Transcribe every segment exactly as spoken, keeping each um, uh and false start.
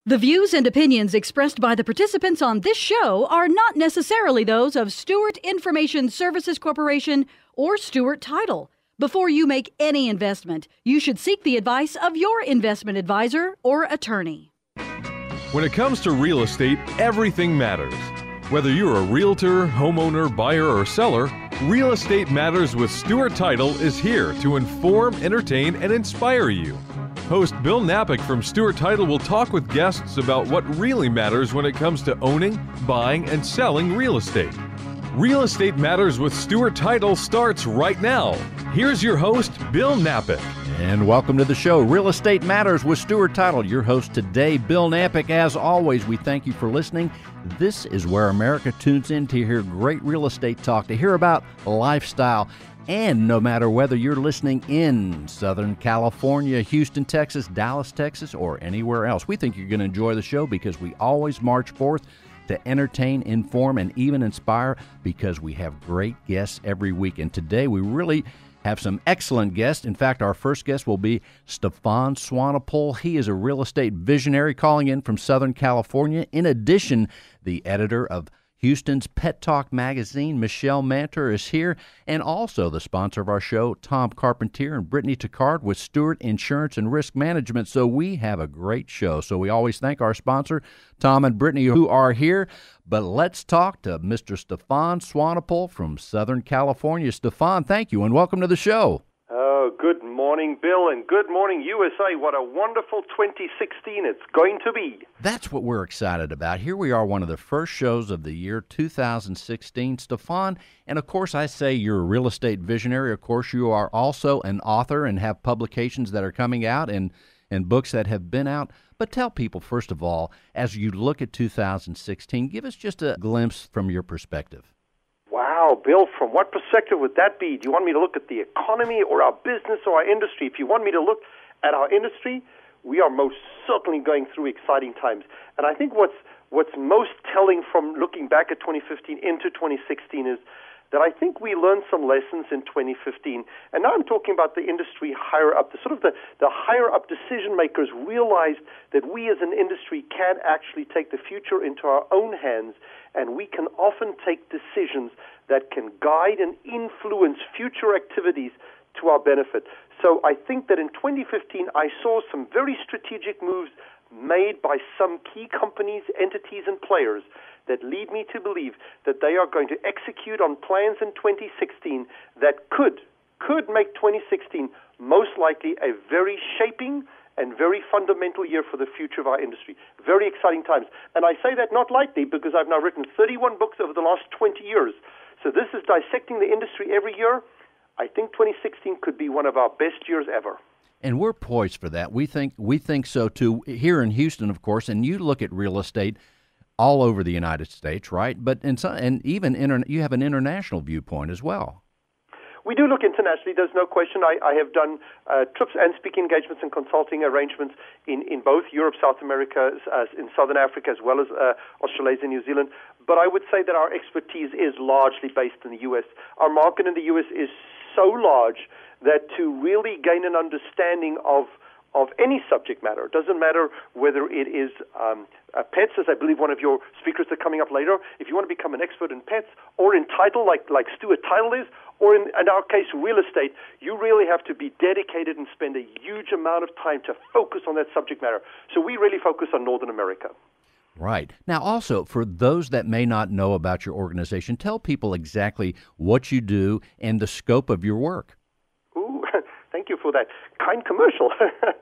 The views and opinions expressed by the participants on this show are not necessarily those of Stewart Information Services Corporation or Stewart Title. Before you make any investment, you should seek the advice of your investment advisor or attorney. When it comes to real estate, everything matters. Whether you're a realtor, homeowner, buyer, or seller, Real Estate Matters with Stewart Title is here to inform, entertain, and inspire you. Host Bill Napick from Stewart Title will talk with guests about what really matters when it comes to owning, buying, and selling real estate. Real Estate Matters with Stewart Title starts right now. Here's your host, Bill Napick. And welcome to the show, Real Estate Matters with Stewart Title. Your host today, Bill Napick. As always, we thank you for listening. This is where America tunes in to hear great real estate talk, to hear about lifestyle. And no matter whether you're listening in Southern California, Houston, Texas, Dallas, Texas, or anywhere else, we think you're going to enjoy the show because we always march forth to entertain, inform, and even inspire because we have great guests every week. And today we really have some excellent guests. In fact, our first guest will be Stefan Swanepoel. He is a real estate visionary calling in from Southern California. In addition, the editor of Houston's Pet Talk magazine, Michelle Mantor, is here, and also the sponsor of our show, Tom Carpentier and Brittany Tacard with Stewart Insurance and Risk Management. So we have a great show. So we always thank our sponsor, Tom and Brittany, who are here. But let's talk to Mister Stefan Swanepoel from Southern California. Stefan, thank you, and welcome to the show. Oh, good morning, Bill, and good morning, U S A. What a wonderful twenty sixteen it's going to be. That's what we're excited about. Here we are, one of the first shows of the year two thousand sixteen. Stefan, and of course I say you're a real estate visionary. Of course you are also an author and have publications that are coming out and, and books that have been out. But tell people, first of all, as you look at two thousand sixteen, give us just a glimpse from your perspective. Wow, Bill, from what perspective would that be? Do you want me to look at the economy or our business or our industry? If you want me to look at our industry, we are most certainly going through exciting times. And I think what's what's most telling from looking back at twenty fifteen into twenty sixteen is that I think we learned some lessons in twenty fifteen. And now I'm talking about the industry higher up. The sort of the, the higher up decision makers realized that we as an industry can actually take the future into our own hands, and we can often take decisions that can guide and influence future activities to our benefit. So I think that in twenty fifteen, I saw some very strategic moves made by some key companies, entities, and players that lead me to believe that they are going to execute on plans in twenty sixteen that could, could make twenty sixteen most likely a very shaping and very fundamental year for the future of our industry. Very exciting times. And I say that not lightly because I've now written thirty-one books over the last twenty years. So this is dissecting the industry every year. I think twenty sixteen could be one of our best years ever. And we're poised for that. We think we think so too here in Houston, of course. And you look at real estate all over the United States, right? But in some, and even inter, you have an international viewpoint as well. We do look internationally, there's no question. I, I have done uh, trips and speaking engagements and consulting arrangements in, in both Europe, South America, uh, in Southern Africa, as well as uh, Australasia and New Zealand. But I would say that our expertise is largely based in the U S. Our market in the U S is so large that to really gain an understanding of of any subject matter, it doesn't matter whether it is um, uh, pets, as I believe one of your speakers are coming up later, if you want to become an expert in pets, or in title, like, like Stewart Title is, or in, in our case, real estate, you really have to be dedicated and spend a huge amount of time to focus on that subject matter. So we really focus on Northern America. Right. Now, also, for those that may not know about your organization, tell people exactly what you do and the scope of your work. Ooh, thank you for that kind commercial.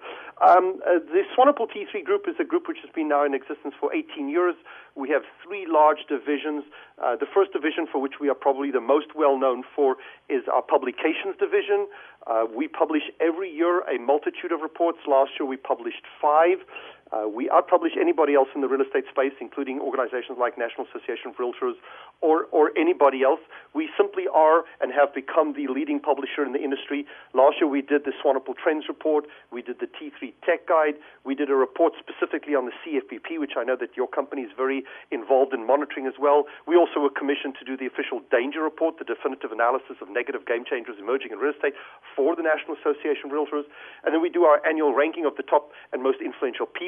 um, uh, the Swanepoel T three Group is a group which has been now in existence for eighteen years. We have three large divisions. Uh, the first division, for which we are probably the most well-known for, is our publications division. Uh, we publish every year a multitude of reports. Last year we published five. Uh, we outpublish anybody else in the real estate space, including organizations like National Association of Realtors or, or anybody else. We simply are and have become the leading publisher in the industry. Last year we did the Swanepoel Trends Report. We did the T three Tech Guide. We did a report specifically on the C F P P, which I know that your company is very involved in monitoring as well. We also were commissioned to do the official Danger Report, the definitive analysis of negative game changers emerging in real estate for the National Association of Realtors. And then we do our annual ranking of the top and most influential people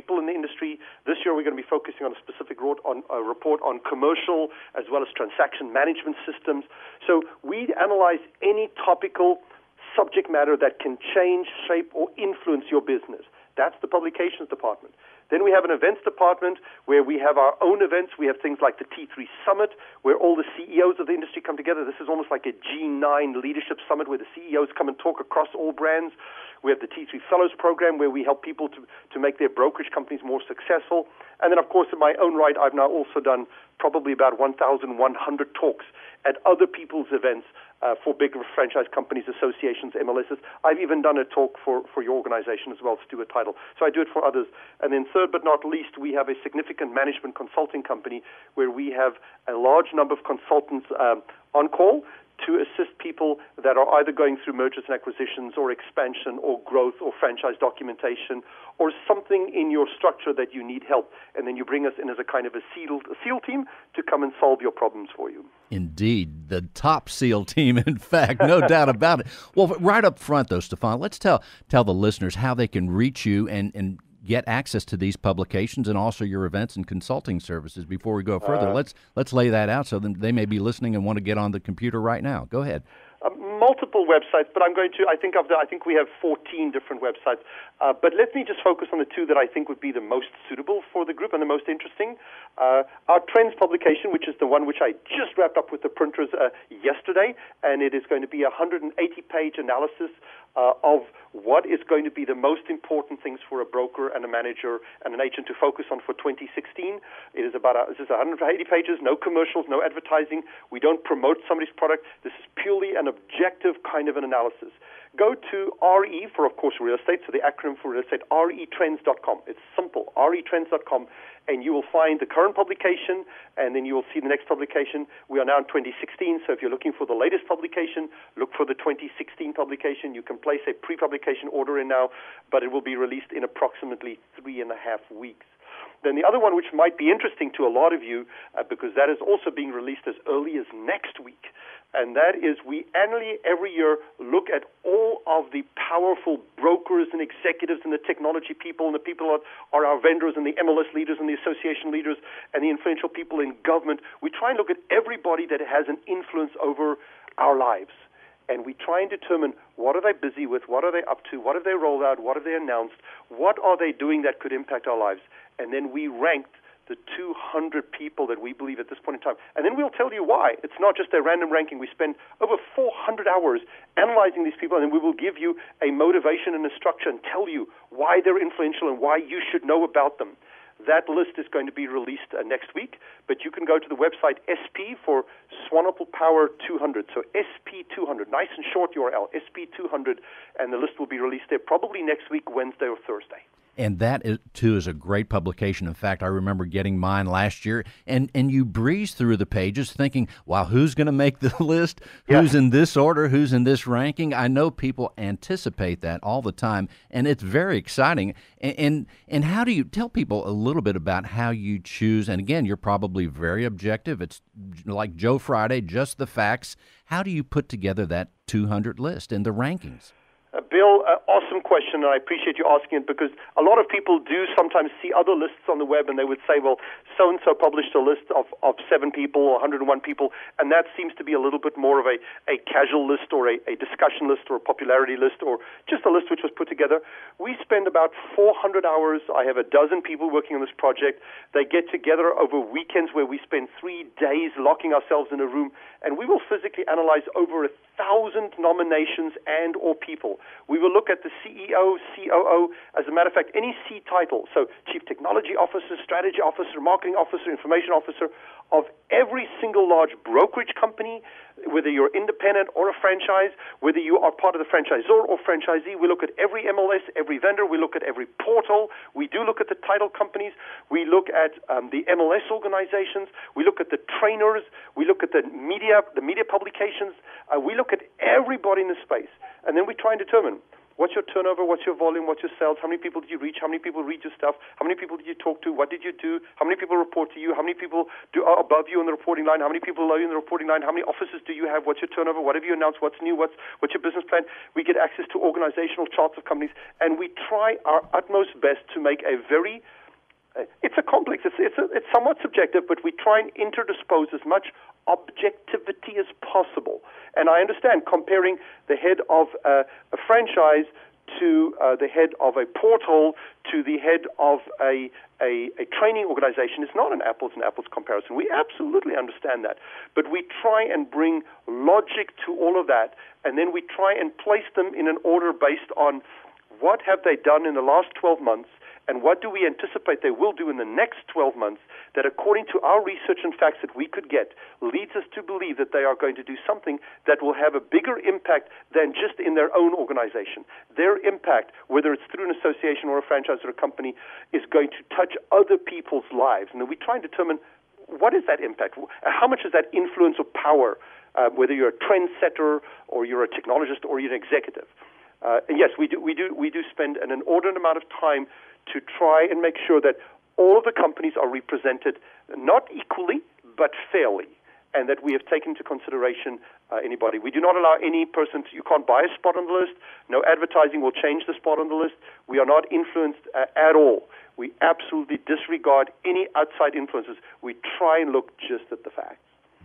people in the industry. This year we're going to be focusing on a specific report on, a report on commercial as well as transaction management systems. So we analyze any topical subject matter that can change, shape, or influence your business. That's the publications department. Then we have an events department where we have our own events. We have things like the T three Summit, where all the C E Os of the industry come together. This is almost like a G nine leadership summit where the C E Os come and talk across all brands. We have the T three Fellows program where we help people to, to make their brokerage companies more successful. And then, of course, in my own right, I've now also done probably about one thousand one hundred talks at other people's events uh, for big franchise companies, associations, M L Ss. I've even done a talk for, for your organization as well, Stewart Title. So I do it for others. And then third but not least, we have a significant management consulting company where we have a large number of consultants um, on call to assist people that are either going through mergers and acquisitions or expansion or growth or franchise documentation or something in your structure that you need help. And then you bring us in as a kind of a SEAL, a SEAL team to come and solve your problems for you. Indeed, the top SEAL team, in fact, no doubt about it. Well, right up front, though, Stefan, let's tell tell the listeners how they can reach you and, and get access to these publications and also your events and consulting services. Before we go further, uh, let's let's lay that out so that they may be listening and want to get on the computer right now. Go ahead. Uh, multiple websites, but I'm going to. I think of the. I think we have fourteen different websites. Uh, but let me just focus on the two that I think would be the most suitable for the group and the most interesting. Uh, our Trends publication, which is the one which I just wrapped up with the printers uh, yesterday, and it is going to be a one hundred eighty page analysis uh, of what is going to be the most important things for a broker and a manager and an agent to focus on for twenty sixteen. It is about a, this is one hundred eighty pages, no commercials, no advertising. We don't promote somebody's product. This is purely an objective kind of an analysis. Go to R E for, of course, real estate, so the acronym for real estate, R E trends dot com. It's simple, R E trends dot com, and you will find the current publication, and then you will see the next publication. We are now in twenty sixteen, so if you're looking for the latest publication, look for the twenty sixteen publication. You can place a pre-publication order in now, but it will be released in approximately three and a half weeks. Then the other one, which might be interesting to a lot of you, uh, because that is also being released as early as next week, and that is we annually, every year, look at all of the powerful brokers and executives and the technology people and the people that are our vendors and the M L S leaders and the association leaders and the influential people in government. We try and look at everybody that has an influence over our lives. And we try and determine what are they busy with, what are they up to, what have they rolled out, what have they announced, what are they doing that could impact our lives. And then we ranked the two hundred people that we believe at this point in time. And then we'll tell you why. It's not just a random ranking. We spend over four hundred hours analyzing these people, and then we will give you a motivation and a structure and tell you why they're influential and why you should know about them. That list is going to be released uh, next week, but you can go to the website S P for Swanepoel Power two hundred. So S P two hundred, nice and short U R L, S P two hundred, and the list will be released there probably next week, Wednesday or Thursday. And that, is, too, is a great publication. In fact, I remember getting mine last year, and, and you breeze through the pages thinking, wow, who's going to make the list? Yeah. Who's in this order? Who's in this ranking? I know people anticipate that all the time, and it's very exciting. And, and, and how do you tell people a little bit about how you choose? And again, you're probably very objective. It's like Joe Friday, just the facts. How do you put together that two hundred list and the rankings? Uh, Bill, uh, awesome question, and I appreciate you asking it because a lot of people do sometimes see other lists on the web and they would say, well, so-and-so published a list of, of seven people or one hundred one people, and that seems to be a little bit more of a, a casual list or a, a discussion list or a popularity list or just a list which was put together. We spend about four hundred hours. I have a dozen people working on this project. They get together over weekends where we spend three days locking ourselves in a room, and we will physically analyze over a thousand nominations and or people. We will look at the C E O, C O O, as a matter of fact, any C title, so Chief Technology Officer, Strategy Officer, Marketing Officer, Information Officer, of every single large brokerage company, whether you're independent or a franchise, whether you are part of the franchisor or franchisee. We look at every M L S, every vendor. We look at every portal. We do look at the title companies. We look at um, the M L S organizations. We look at the trainers. We look at the media, the media publications. Uh, we look at everybody in the space. And then we try and determine what's your turnover, what's your volume, what's your sales, how many people did you reach, how many people read your stuff, how many people did you talk to, what did you do, how many people report to you, how many people do are above you on the reporting line, how many people below you on the reporting line, how many offices do you have, what's your turnover, what have you announced, what's new, what's what's your business plan. We get access to organizational charts of companies, and we try our utmost best to make a very it's a complex, it's, it's, a, it's somewhat subjective, but we try and interdispose as much objectivity as possible. And I understand comparing the head of uh, a franchise to uh, the head of a portal to the head of a, a, a training organization is not an apples and apples comparison. We absolutely understand that. But we try and bring logic to all of that, and then we try and place them in an order based on what have they done in the last twelve months, and what do we anticipate they will do in the next twelve months that, according to our research and facts that we could get, leads us to believe that they are going to do something that will have a bigger impact than just in their own organization. Their impact, whether it's through an association or a franchise or a company, is going to touch other people's lives. And then we try and determine what is that impact? How much is that influence or power, uh, whether you're a trendsetter or you're a technologist or you're an executive. Uh, and yes, we do, we do, we do spend an inordinate amount of time to try and make sure that all of the companies are represented not equally, but fairly, and that we have taken into consideration uh, anybody. We do not allow any person to, you can't buy a spot on the list. No advertising will change the spot on the list. We are not influenced uh, at all. We absolutely disregard any outside influences. We try and look just at the facts.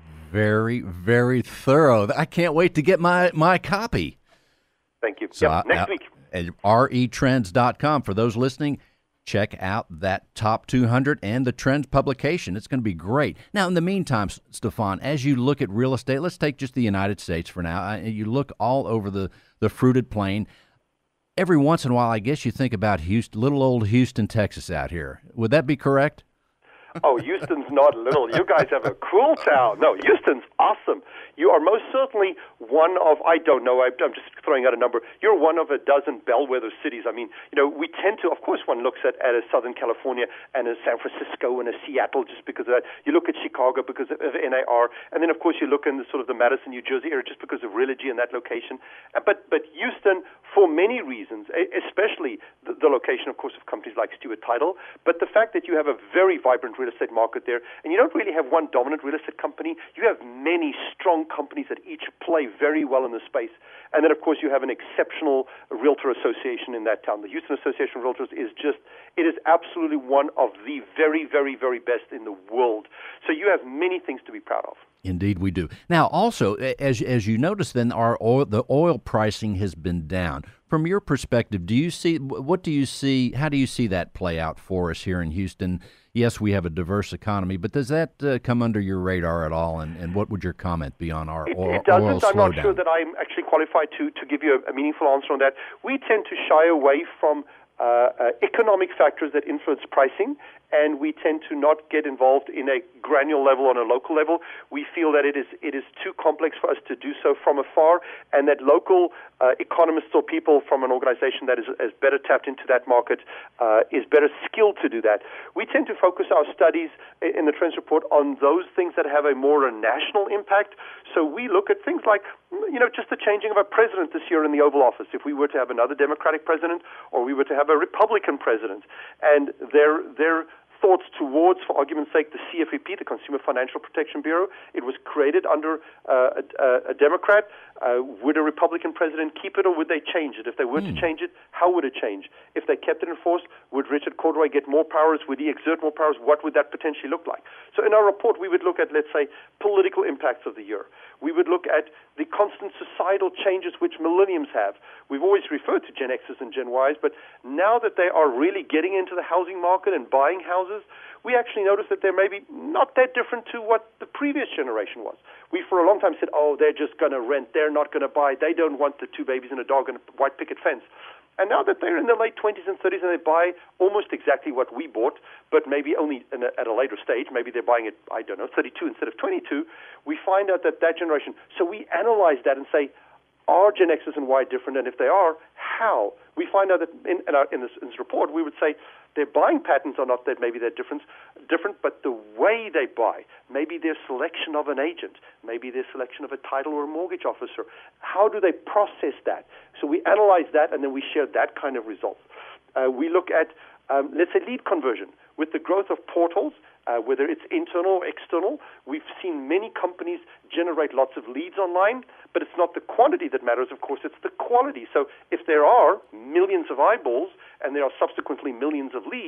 Very, very thorough. I can't wait to get my, my copy. Thank you. So yep, I, next I, week. At R E trends dot com. For those listening, check out that Top two hundred and the Trends publication. It's going to be great. Now, in the meantime, Stefan, as you look at real estate, let's take just the United States for now. You look all over the, the fruited plain. Every once in a while, I guess you think about Houston, little old Houston, Texas out here. Would that be correct? Oh, Houston's not little. You guys have a cool town. No, Houston's awesome. You are most certainly one of, I don't know, I'm just throwing out a number. You're one of a dozen bellwether cities. I mean, you know, we tend to, of course, one looks at, at a Southern California and a San Francisco and a Seattle just because of that. You look at Chicago because of N A R. And then, of course, you look in the sort of the Madison, New Jersey area just because of Realogy and that location. But, but Houston, for many reasons, especially the, the location, of course, of companies like Stewart Title, but the fact that you have a very vibrant real estate market there, and you don't really have one dominant real estate company. You have many strong companies that each play very well in the space. And then, of course, you have an exceptional realtor association in that town. The Houston Association of Realtors is just, it is absolutely one of the very, very, very best in the world. So you have many things to be proud of. Indeed, we do. Now, also, as as you notice, then our oil, the oil pricing has been down. From your perspective, do you see what do you see? How do you see that play out for us here in Houston? Yes, we have a diverse economy, but does that uh, come under your radar at all? And, and what would your comment be on our it, oil, it doesn't. oil I'm not slowdown? sure that I'm actually qualified to, to give you a, a meaningful answer on that. We tend to shy away from uh, uh, economic factors that influence pricing, and we tend to not get involved in a granular level on a local level. We feel that it is it is too complex for us to do so from afar, and that local uh, economists or people from an organization that is, is better tapped into that market uh, is better skilled to do that. We tend to focus our studies in the Trends Report on those things that have a more national impact. So we look at things like, you know, just the changing of a president this year in the Oval Office. If we were to have another Democratic president, or we were to have a Republican president, and their their thoughts towards, for argument's sake, the C F P P, the Consumer Financial Protection Bureau. It was created under uh, a, a Democrat. Uh, would a Republican president keep it, or would they change it? If they were mm. to change it, how would it change? If they kept it in force, would Richard Cordray get more powers? Would he exert more powers? What would that potentially look like? So in our report, we would look at, let's say, political impacts of the year. We would look at the constant societal changes which millenniums have. We've always referred to Gen X's and Gen Y's, but now that they are really getting into the housing market and buying houses, we actually notice that they're maybe not that different to what the previous generation was. We, for a long time, said, oh, they're just going to rent, they're not going to buy, they don't want the two babies and a dog and a white picket fence. And now that they're in their late twenties and thirties and they buy almost exactly what we bought, but maybe only in a, at a later stage, maybe they're buying it, I don't know, thirty-two instead of twenty-two, we find out that that generation, so we analyze that and say, are Gen X's and Y different? And if they are, how? We find out that in, in, our, in, this, in this report, we would say their buying patterns are not that maybe they're different, different, but the way they buy, maybe their selection of an agent, maybe their selection of a title or a mortgage officer, how do they process that? So we analyze that, and then we share that kind of results. Uh, we look at, um, let's say, lead conversion. With the growth of portals, uh, whether it's internal or external, we've seen many companies generate lots of leads online, but it's not the quantity that matters, of course, it's the quality. So if there are millions of eyeballs and there are subsequently millions of leads,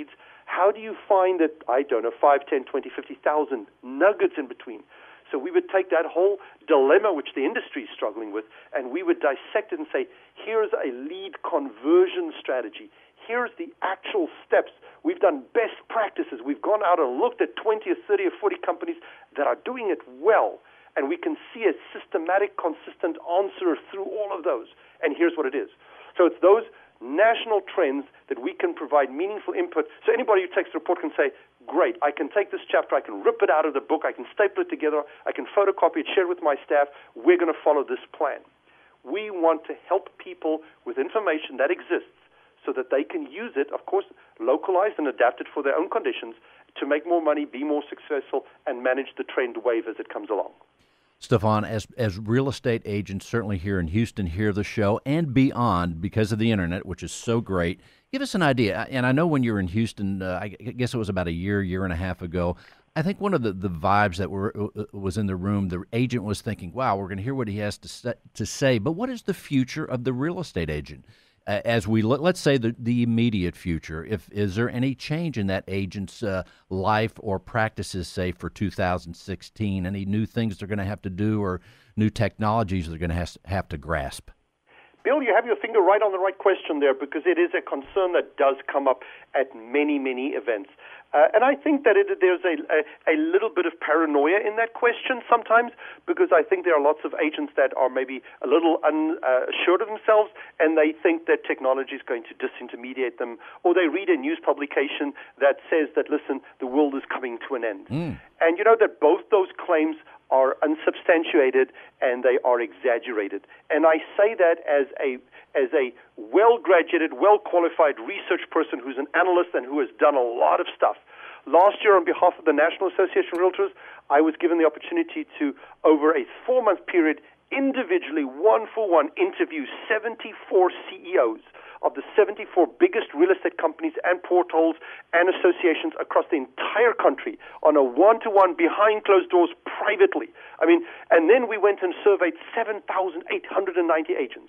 How do you find that, I don't know, five, ten, twenty, fifty thousand nuggets in between? So we would take that whole dilemma, which the industry is struggling with, and we would dissect it and say, here's a lead conversion strategy. Here's the actual steps. We've done best practices. We've gone out and looked at twenty or thirty or forty companies that are doing it well, and we can see a systematic, consistent answer through all of those. And here's what it is. So it's those national trends that we can provide meaningful input. So anybody who takes the report can say, great, I can take this chapter, I can rip it out of the book, I can staple it together, I can photocopy it, share it with my staff, we're going to follow this plan. We want to help people with information that exists so that they can use it, of course, localized and adapted for their own conditions, to make more money, be more successful, and manage the trend wave as it comes along. Stefan, as as real estate agents, certainly here in Houston, hear the show and beyond because of the internet, which is so great. Give us an idea. And I know when you were in Houston, uh, I guess it was about a year, year and a half ago, I think one of the, the vibes that were uh, was in the room, the agent was thinking, wow, we're going to hear what he has to say, to say. But what is the future of the real estate agent? Uh, as we look, let's say the, the immediate future, if is there any change in that agent's uh, life or practices, say, for two thousand sixteen? Any new things they're going to have to do or new technologies they're going to have, have to grasp? Bill, you have your finger right on the right question there, because it is a concern that does come up at many, many events. Uh, and I think that it, there's a, a, a little bit of paranoia in that question sometimes, because I think there are lots of agents that are maybe a little unsure of themselves, and they think that technology is going to disintermediate them, or they read a news publication that says that, listen, the world is coming to an end. Mm. And you know that both those claims are unsubstantiated and they are exaggerated. And I say that as a as a well-graduated, well-qualified research person who's an analyst and who has done a lot of stuff. Last year, on behalf of the National Association of Realtors, I was given the opportunity to, over a four-month period, individually, one-for-one, interview seventy-four C E Os of the seventy-four biggest real estate companies and portals and associations across the entire country on a one-to-one, behind closed doors, privately. I mean, and then we went and surveyed seven thousand eight hundred ninety agents.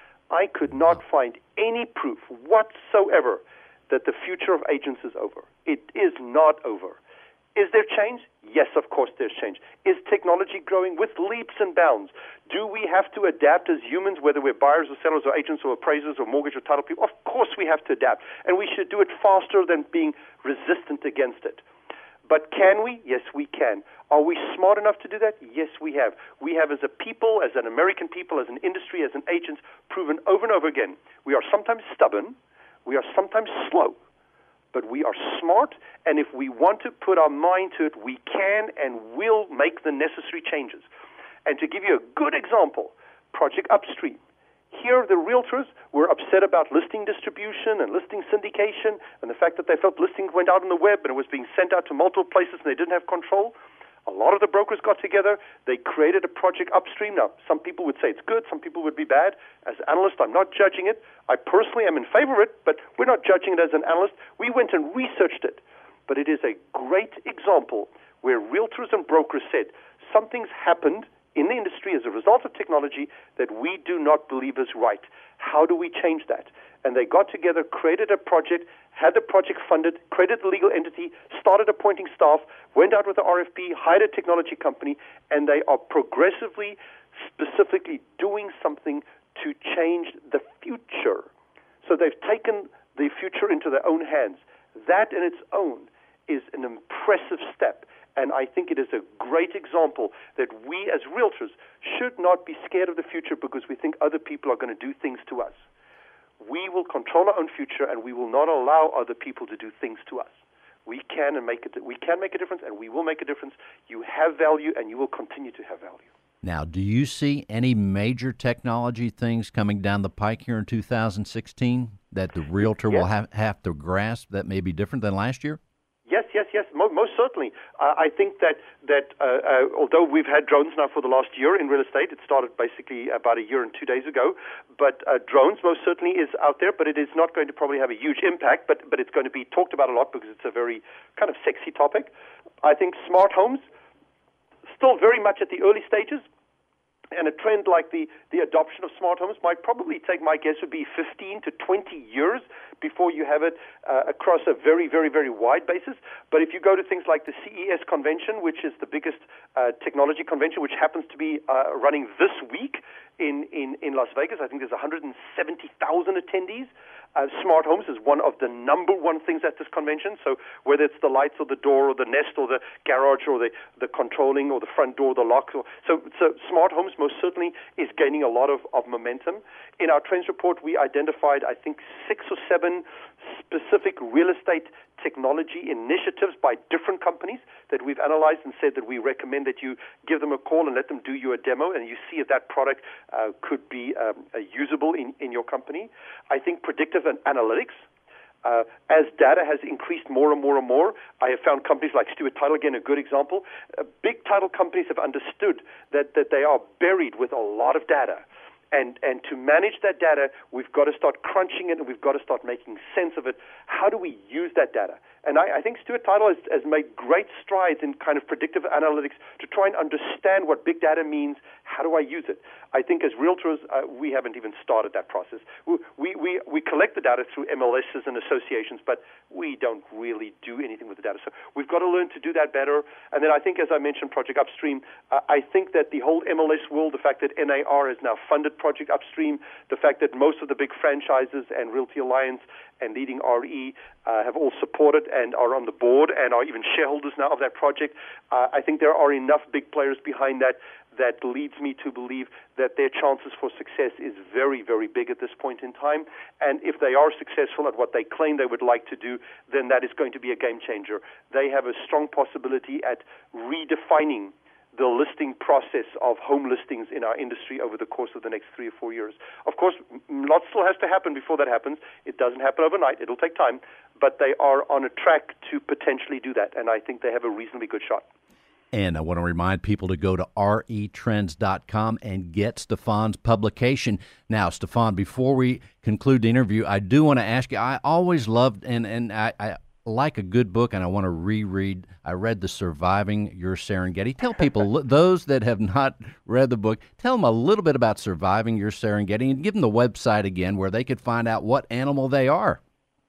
I could not find any proof whatsoever that the future of agents is over. It is not over. Is there change? Yes, of course there's change. Is technology growing with leaps and bounds? Do we have to adapt as humans, whether we're buyers or sellers or agents or appraisers or mortgage or title people? Of course we have to adapt, and we should do it faster than being resistant against it. But can we? Yes, we can. Are we smart enough to do that? Yes, we have. We have, as a people, as an American people, as an industry, as an agent, proven over and over again. We are sometimes stubborn. We are sometimes slow. But we are smart, and if we want to put our mind to it, we can and will make the necessary changes. And to give you a good example, Project Upstream. Here, the realtors were upset about listing distribution and listing syndication and the fact that they felt listings went out on the web and it was being sent out to multiple places and they didn't have control. A lot of the brokers got together. They created a Project Upstream. Now, some people would say it's good. Some people would be bad. As an analyst, I'm not judging it. I personally am in favor of it, but we're not judging it as an analyst. We went and researched it. But it is a great example where realtors and brokers said something's happened in the industry as a result of technology that we do not believe is right. How do we change that? And they got together, created a project, had the project funded, created the legal entity, started appointing staff, went out with the R F P, hired a technology company, and they are progressively, specifically doing something to change the future. So they've taken the future into their own hands. That in its own is an impressive step. And I think it is a great example that we as realtors should not be scared of the future because we think other people are going to do things to us. We will control our own future, and we will not allow other people to do things to us. We can and make it. We can make a difference, and we will make a difference. You have value, and you will continue to have value. Now, do you see any major technology things coming down the pike here in two thousand sixteen that the realtor yes. will have, have to grasp that may be different than last year? Yes, yes, yes, most, most certainly. Uh, I think that, that uh, uh, although we've had drones now for the last year in real estate, it started basically about a year and two days ago, but uh, drones most certainly is out there, but it is not going to probably have a huge impact, but, but it's going to be talked about a lot because it's a very kind of sexy topic. I think smart homes, still very much at the early stages. And a trend like the, the adoption of smart homes might probably take, my guess would be fifteen to twenty years before you have it uh, across a very, very, very wide basis. But if you go to things like the C E S convention, which is the biggest uh, technology convention, which happens to be uh, running this week in, in, in Las Vegas, I think there's one hundred seventy thousand attendees. Uh, smart homes is one of the number one things at this convention. So whether it's the lights or the door or the Nest or the garage or the, the controlling or the front door, the locks. Or, so, so smart homes most certainly is gaining a lot of, of momentum. In our trends report, we identified, I think, six or seven specific real estate technology initiatives by different companies that we've analyzed and said that we recommend that you give them a call and let them do you a demo and you see if that product uh, could be um, uh, usable in, in your company. I think predictive and analytics. Uh, as data has increased more and more and more, I have found companies like Stewart Title, again, a good example. Uh, big title companies have understood that, that they are buried with a lot of data. And and to manage that data, we've got to start crunching it and we've got to start making sense of it. How do we use that data? And I, I think Stewart Title has, has made great strides in kind of predictive analytics to try and understand what big data means. How do I use it? I think as realtors, uh, we haven't even started that process. We, we, we, we collect the data through M L Ss and associations, but we don't really do anything with the data. So we've got to learn to do that better. And then I think, as I mentioned, Project Upstream, uh, I think that the whole M L S world, the fact that N A R has now funded Project Upstream, the fact that most of the big franchises and Realty Alliance and leading R E uh, have all supported and are on the board and are even shareholders now of that project. Uh, I think there are enough big players behind that that leads me to believe that their chances for success is very, very big at this point in time. And if they are successful at what they claim they would like to do, then that is going to be a game changer. They have a strong possibility at redefining the listing process of home listings in our industry over the course of the next three or four years. Of course, lots still has to happen before that happens. It doesn't happen overnight. It'll take time. But they are on a track to potentially do that, and I think they have a reasonably good shot. And I want to remind people to go to R E trends dot com and get Stefan's publication. Now, Stefan, before we conclude the interview, I do want to ask you, I always loved, and, and I, I like a good book, and I want to reread. I read the Surviving Your Serengeti. Tell people, those that have not read the book, tell them a little bit about Surviving Your Serengeti and give them the website again where they could find out what animal they are.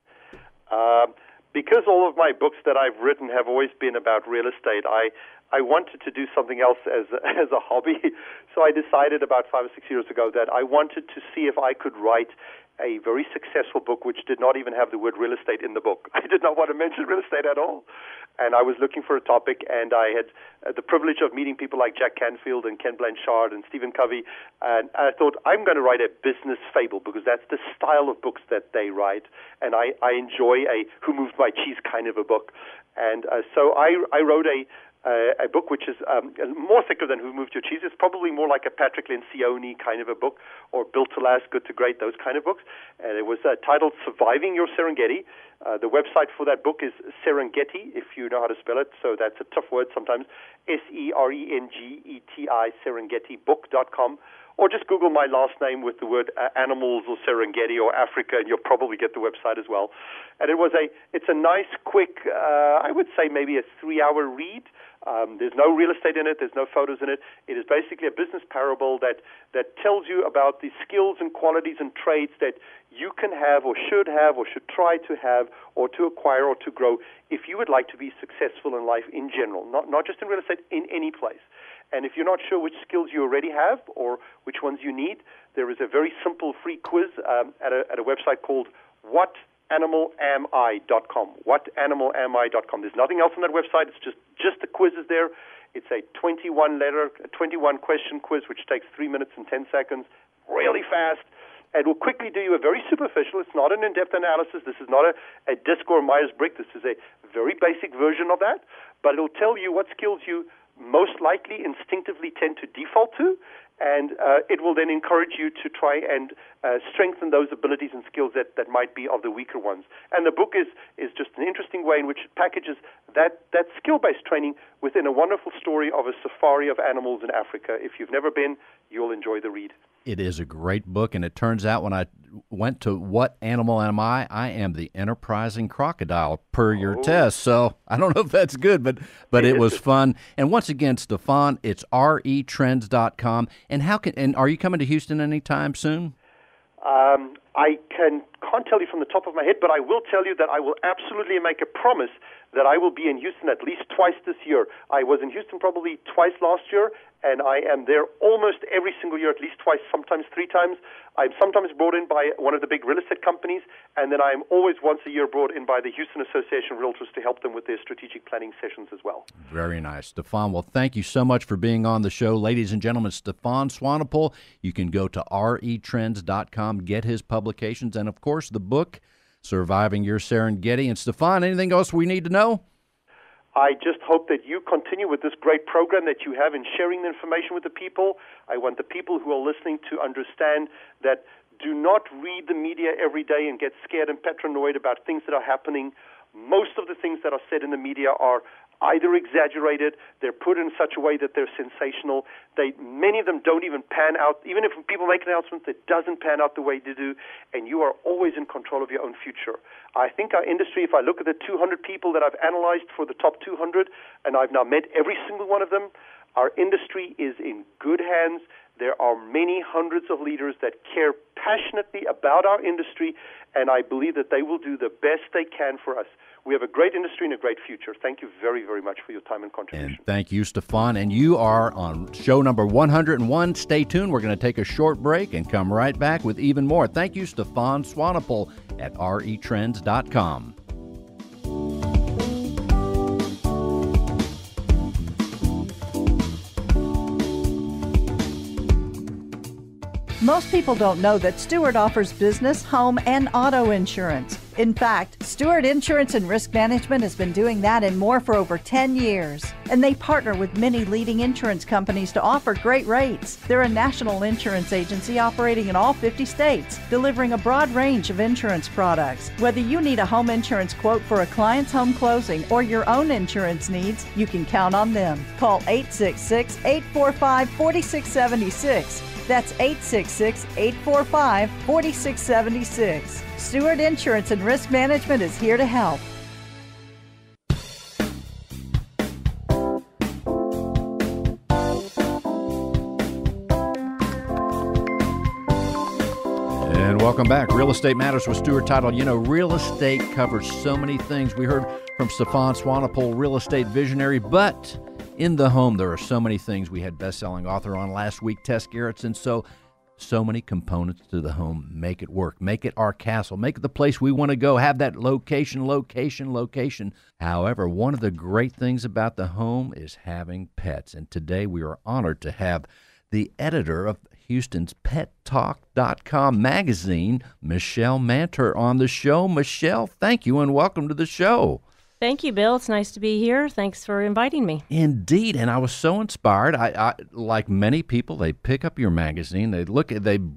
Uh, because all of my books that I've written have always been about real estate, I I wanted to do something else as a, as a hobby. So I decided about five or six years ago that I wanted to see if I could write a very successful book which did not even have the word real estate in the book. I did not want to mention real estate at all. And I was looking for a topic, and I had uh, the privilege of meeting people like Jack Canfield and Ken Blanchard and Stephen Covey. And I thought, I'm going to write a business fable because that's the style of books that they write. And I, I enjoy a Who Moved My Cheese kind of a book. And uh, so I, I wrote a Uh, a book which is um, more thicker than Who Moved Your Cheese. It's probably more like a Patrick Lencioni kind of a book, or Built to Last, Good to Great, those kind of books. And it was uh, titled Surviving Your Serengeti. Uh, the website for that book is Serengeti, if you know how to spell it. So that's a tough word sometimes. S E R E N G E T I, Serengeti book dot com. Or just Google my last name with the word uh, animals or Serengeti or Africa, and you'll probably get the website as well. And it was a, it's a nice, quick, uh, I would say maybe a three-hour read. Um, there's no real estate in it. There's no photos in it. It is basically a business parable that, that tells you about the skills and qualities and traits that you can have or should have or should try to have or to acquire or to grow if you would like to be successful in life in general, not, not just in real estate, in any place. And if you're not sure which skills you already have or which ones you need, there is a very simple free quiz um, at, a, at a website called what animal am I dot com. what animal am I dot com. There's nothing else on that website. It's just, just the quizzes there. It's a twenty-one letter, a twenty-one question quiz, which takes three minutes and ten seconds, really fast. It will quickly do you a very superficial. It's not an in-depth analysis. This is not a, a DISC or Myers-Briggs. This is a very basic version of that. But it will tell you what skills you most likely instinctively tend to default to, and uh, it will then encourage you to try and uh, strengthen those abilities and skills that, that might be of the weaker ones. And the book is, is just an interesting way in which it packages that, that skill-based training within a wonderful story of a safari of animals in Africa. If you've never been, you'll enjoy the read. It is a great book, and it turns out when I went to what animal am I? I am the enterprising crocodile per your Oh. test. So I don't know if that's good, but but it was fun. And once again, Stefan, it's R E trends dot com. And how can and are you coming to Houston anytime soon? Um, I can, can't tell you from the top of my head, but I will tell you that I will absolutely make a promise that I will be in Houston at least twice this year. I was in Houston probably twice last year, and I am there almost every single year, at least twice, sometimes three times. I'm sometimes brought in by one of the big real estate companies, and then I'm always once a year brought in by the Houston Association of Realtors to help them with their strategic planning sessions as well. Very nice. Stefan, well, thank you so much for being on the show. Ladies and gentlemen, Stefan Swanepoel. You can go to R E trends dot com, get his publications, and, of course, the book, Surviving Your Serengeti. And, Stefan, anything else we need to know? I just hope that you continue with this great program that you have in sharing the information with the people. I want the people who are listening to understand that do not read the media every day and get scared and paranoid about things that are happening. Most of the things that are said in the media are either exaggerated, they're put in such a way that they're sensational. They, many of them don't even pan out. Even if people make an announcement, it doesn't pan out the way they do, and you are always in control of your own future. I think our industry, if I look at the two hundred people that I've analyzed for the top two hundred, and I've now met every single one of them, our industry is in good hands. There are many hundreds of leaders that care passionately about our industry, and I believe that they will do the best they can for us. We have a great industry and a great future. Thank you very, very much for your time and contribution. And thank you, Stefan. And you are on show number one hundred one. Stay tuned. We're going to take a short break and come right back with even more. Thank you, Stefan Swanepoel at R E trends dot com. Most people don't know that Stewart offers business, home, and auto insurance. In fact, Stewart Insurance and Risk Management has been doing that and more for over ten years. And they partner with many leading insurance companies to offer great rates. They're a national insurance agency operating in all fifty states, delivering a broad range of insurance products. Whether you need a home insurance quote for a client's home closing or your own insurance needs, you can count on them. Call eight six six, eight four five, four six seven six. That's eight six six, eight four five, four six seven six. Stewart Insurance and Risk Management is here to help. And welcome back. Real Estate Matters with Stewart Title. You know, real estate covers so many things. We heard from Stefan Swanepoel, real estate visionary, but in the home, there are so many things. We had best-selling author on last week, Tess Gerritsen. So, so many components to the home. Make it work. Make it our castle. Make it the place we want to go. Have that location, location, location. However, one of the great things about the home is having pets. And today we are honored to have the editor of Houston's Pet Talk dot com magazine, Michelle Manter, on the show. Michelle, thank you and welcome to the show. Thank you, Bill. It's nice to be here. Thanks for inviting me. Indeed, and I was so inspired. I, I like many people, they pick up your magazine. They look at they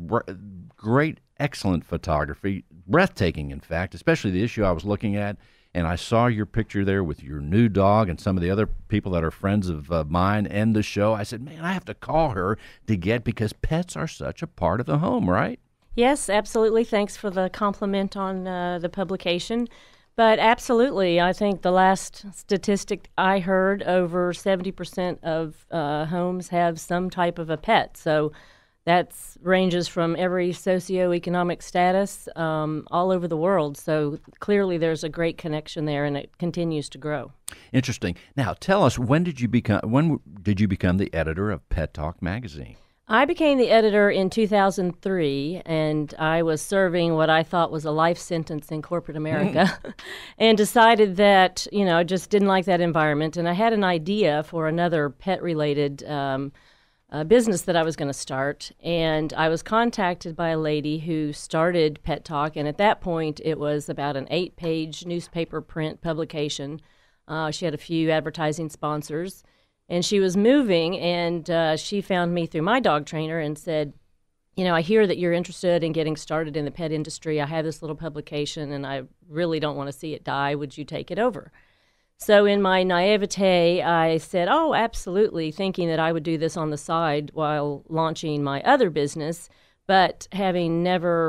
great, excellent photography, breathtaking, in fact. Especially the issue I was looking at, and I saw your picture there with your new dog and some of the other people that are friends of uh, mine and the show. I said, man, I have to call her to get because pets are such a part of the home, right? Yes, absolutely. Thanks for the compliment on uh, the publication. But absolutely, I think the last statistic I heard, over seventy percent of uh, homes have some type of a pet. So that ranges from every socioeconomic status um, all over the world. So clearly there's a great connection there, and it continues to grow. Interesting. Now, tell us, when did you become when did you become the editor of Pet Talk magazine? I became the editor in two thousand three, and I was serving what I thought was a life sentence in corporate America and decided that, you know, I just didn't like that environment. And I had an idea for another pet-related um, uh, business that I was going to start. And I was contacted by a lady who started Pet Talk, and at that point it was about an eight-page newspaper print publication. Uh, she had a few advertising sponsors. And she was moving, and uh, she found me through my dog trainer and said, you know, I hear that you're interested in getting started in the pet industry. I have this little publication, and I really don't want to see it die. Would you take it over? So in my naivete, I said, oh, absolutely, thinking that I would do this on the side while launching my other business, but having never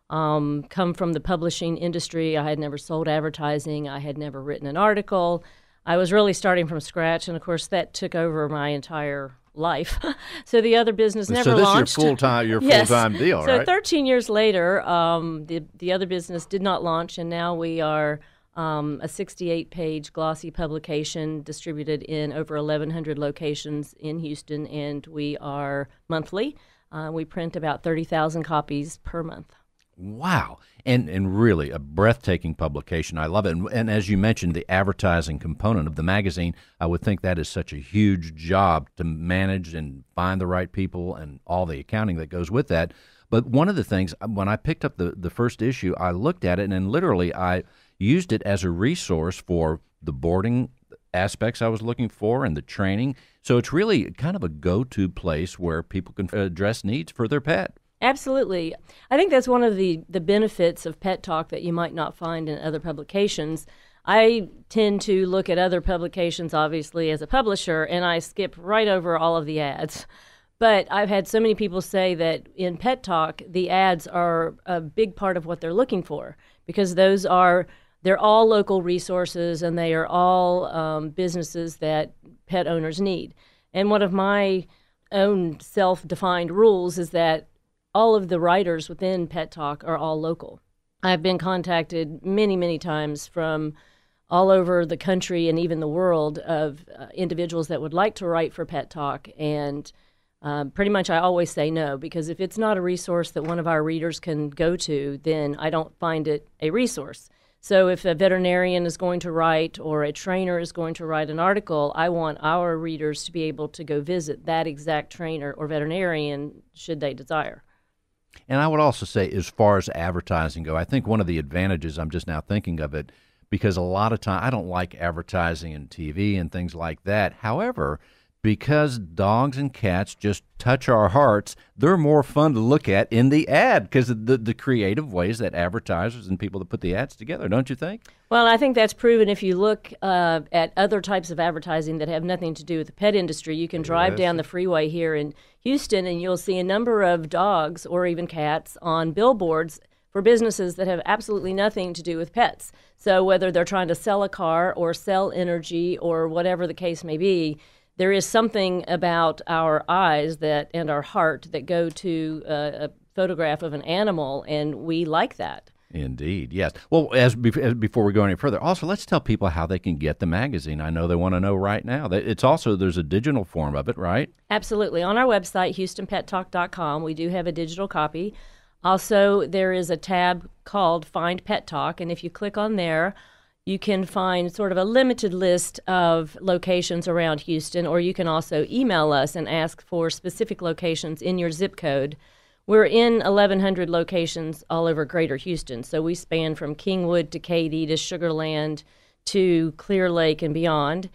um, come from the publishing industry. I had never sold advertising. I had never written an article. I was really starting from scratch, and of course that took over my entire life. So the other business never so this launched. is your full-time, your Yes. full-time deal, so right? thirteen years later, um, the the other business did not launch, and now we are um, a sixty-eight page glossy publication distributed in over eleven hundred locations in Houston, and we are monthly. Uh, we print about thirty thousand copies per month. Wow. And and really a breathtaking publication. I love it. And, and as you mentioned, the advertising component of the magazine, I would think that is such a huge job to manage and find the right people and all the accounting that goes with that. But one of the things, when I picked up the, the first issue, I looked at it and literally I used it as a resource for the boarding aspects I was looking for and the training. So it's really kind of a go-to place where people can address needs for their pet. Absolutely. I think that's one of the, the benefits of Pet Talk that you might not find in other publications. I tend to look at other publications, obviously, as a publisher, and I skip right over all of the ads. But I've had so many people say that in Pet Talk, the ads are a big part of what they're looking for, because those are, they're all local resources, and they are all um, businesses that pet owners need. And one of my own self-defined rules is that all of the writers within Pet Talk are all local. I've been contacted many, many times from all over the country and even the world of uh, individuals that would like to write for Pet Talk, and um, pretty much I always say no, because if it's not a resource that one of our readers can go to, then I don't find it a resource. So if a veterinarian is going to write or a trainer is going to write an article, I want our readers to be able to go visit that exact trainer or veterinarian should they desire. And I would also say, as far as advertising go, I think one of the advantages, I'm just now thinking of it, because a lot of time I don't like advertising and T V and things like that. However, because dogs and cats just touch our hearts, they're more fun to look at in the ad because of the, the creative ways that advertisers and people that put the ads together, don't you think? Well, I think that's proven if you look uh, at other types of advertising that have nothing to do with the pet industry. You can drive Yes. down the freeway here in Houston and you'll see a number of dogs or even cats on billboards for businesses that have absolutely nothing to do with pets. So whether they're trying to sell a car or sell energy or whatever the case may be, there is something about our eyes that and our heart that go to uh, a photograph of an animal, and we like that. Indeed, yes. Well, as, as before we go any further, also let's tell people how they can get the magazine. I know they want to know right now. It's also, there's a digital form of it, right? Absolutely. On our website, houston pet talk dot com, we do have a digital copy. Also, there is a tab called Find Pet Talk, and if you click on there, you can find sort of a limited list of locations around Houston, or you can also email us and ask for specific locations in your zip code. We're in eleven hundred locations all over Greater Houston, so we span from Kingwood to Katy to Sugar Land to Clear Lake and beyond.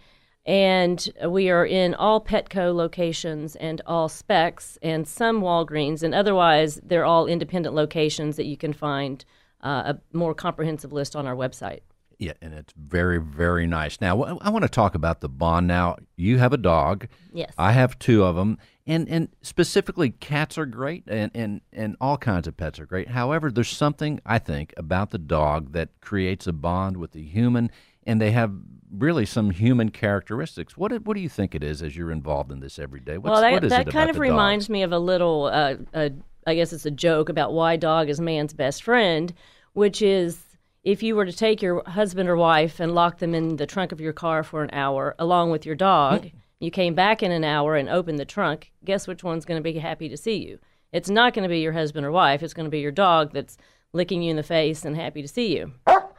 And we are in all Petco locations and all Specs and some Walgreens, and otherwise they're all independent locations that you can find uh, a more comprehensive list on our website. Yeah, and it's very, very nice. Now, I want to talk about the bond. Now, you have a dog. Yes. I have two of them. And and specifically, cats are great, and, and, and all kinds of pets are great. However, there's something, I think, about the dog that creates a bond with the human, and they have really some human characteristics. What what do you think it is as you're involved in this every day? What's, well, that, what is that it kind about of the reminds dogs? me of a little, uh, a, I guess it's a joke about why dog is man's best friend, which is if you were to take your husband or wife and lock them in the trunk of your car for an hour along with your dog, you came back in an hour and opened the trunk, guess which one's going to be happy to see you? It's not going to be your husband or wife. It's going to be your dog that's licking you in the face and happy to see you.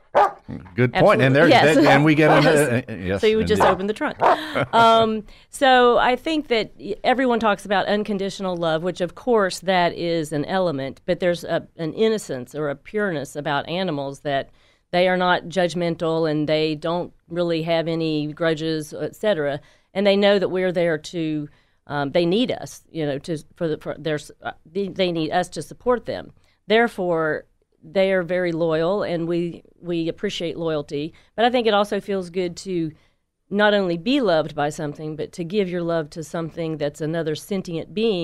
Good point. And there, Yes. that, and we get Yes. into, uh, yes, So you would just indeed. open the trunk. um, so I think that everyone talks about unconditional love, which of course that is an element, but there's a, an innocence or a pureness about animals that they are not judgmental and they don't really have any grudges, et cetera. And they know that we're there to, um, they need us, you know, to for, the, for their, uh, they, they need us to support them. Therefore, they are very loyal, and we we appreciate loyalty. But I think it also feels good to not only be loved by something, but to give your love to something that's another sentient being